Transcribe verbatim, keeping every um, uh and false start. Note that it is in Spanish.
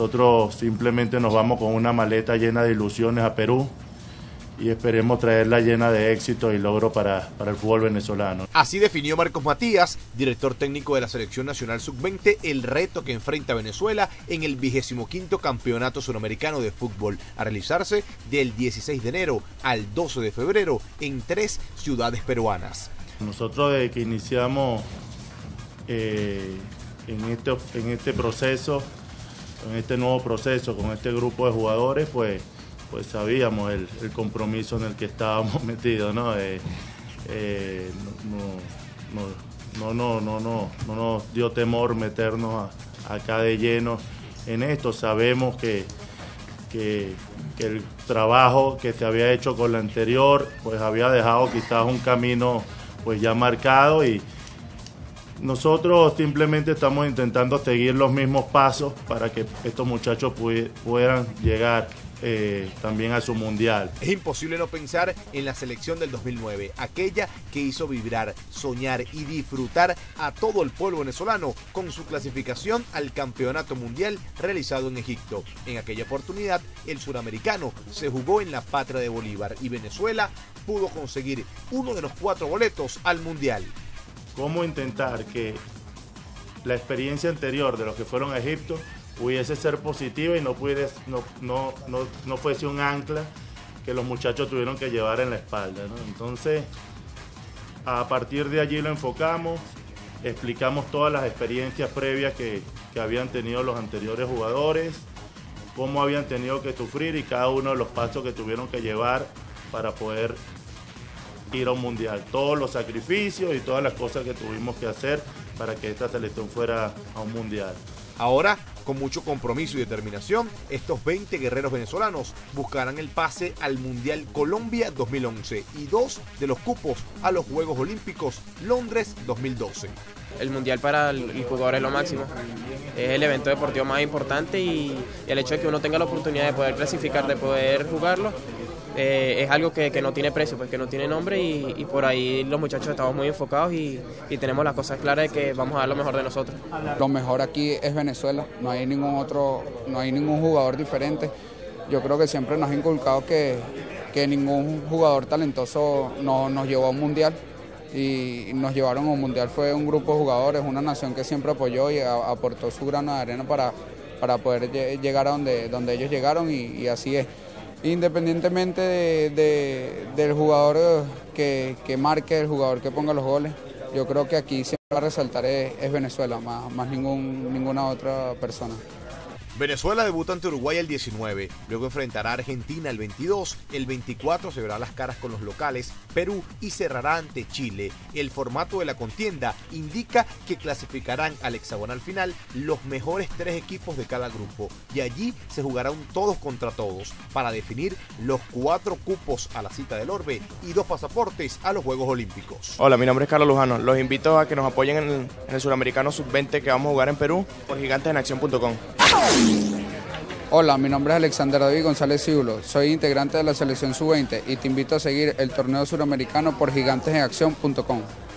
nosotros simplemente nos vamos con una maleta llena de ilusiones a Perú y esperemos traerla llena de éxito y logro para, para el fútbol venezolano. Así definió Marcos Matías, director técnico de la Selección Nacional sub veinte, el reto que enfrenta Venezuela en el vigésimo quinto Campeonato Suramericano de Fútbol, a realizarse del dieciséis de enero al doce de febrero en tres ciudades peruanas. Nosotros desde que iniciamos eh, en, este, en este proceso, en este nuevo proceso, con este grupo de jugadores, pues pues sabíamos el, el compromiso en el que estábamos metidos, ¿no? Eh, eh, no, no, no, no, no, no nos dio temor meternos a, acá de lleno en esto. Sabemos que, que, que el trabajo que se había hecho con la anterior, pues había dejado quizás un camino pues ya marcado, y nosotros simplemente estamos intentando seguir los mismos pasos para que estos muchachos puedan llegar Eh, también a su mundial. Es imposible no pensar en la selección del dos mil nueve, aquella que hizo vibrar, soñar y disfrutar a todo el pueblo venezolano con su clasificación al campeonato mundial realizado en Egipto. En aquella oportunidad, el suramericano se jugó en la patria de Bolívar y Venezuela pudo conseguir uno de los cuatro boletos al mundial. ¿Cómo intentar que la experiencia anterior de los que fueron a Egipto pudiese ser positiva y no, pudiese, no, no, no, no fuese un ancla que los muchachos tuvieron que llevar en la espalda, ¿no? Entonces, a partir de allí lo enfocamos, explicamos todas las experiencias previas que, que habían tenido los anteriores jugadores, cómo habían tenido que sufrir y cada uno de los pasos que tuvieron que llevar para poder ir a un mundial, todos los sacrificios y todas las cosas que tuvimos que hacer para que esta selección fuera a un mundial. Ahora, con mucho compromiso y determinación, estos veinte guerreros venezolanos buscarán el pase al Mundial Colombia dos mil once y dos de los cupos a los Juegos Olímpicos Londres dos mil doce. El Mundial para el jugador es lo máximo, es el evento deportivo más importante, y el hecho de que uno tenga la oportunidad de poder clasificar, de poder jugarlo, Eh, es algo que, que no tiene precio, pues que no tiene nombre, y, y por ahí los muchachos estamos muy enfocados y, y tenemos las cosas claras de que vamos a dar lo mejor de nosotros. Lo mejor aquí es Venezuela, no hay ningún otro, no hay ningún jugador diferente. Yo creo que siempre nos ha inculcado que, que ningún jugador talentoso no, nos llevó a un mundial, y nos llevaron a un mundial. Fue un grupo de jugadores, una nación que siempre apoyó y a, aportó su grano de arena para, para poder llegar a donde, donde ellos llegaron, y, y así es. Independientemente de, de, del jugador que, que marque, el jugador que ponga los goles, yo creo que aquí siempre va a resaltar es, es Venezuela, más, más ningún, ninguna otra persona. Venezuela debuta ante Uruguay el diecinueve, luego enfrentará a Argentina el veintidós, el veinticuatro se verá las caras con los locales, Perú, y cerrará ante Chile. El formato de la contienda indica que clasificarán al hexagonal final los mejores tres equipos de cada grupo, y allí se jugará un todos contra todos para definir los cuatro cupos a la cita del orbe y dos pasaportes a los Juegos Olímpicos. Hola, mi nombre es Carlos Lujano, los invito a que nos apoyen en el, en el Suramericano sub veinte que vamos a jugar en Perú por gigantes en acción punto com. Hola, mi nombre es Alexander David González Ciulo, soy integrante de la selección sub veinte y te invito a seguir el torneo suramericano por gigantes en acción punto com.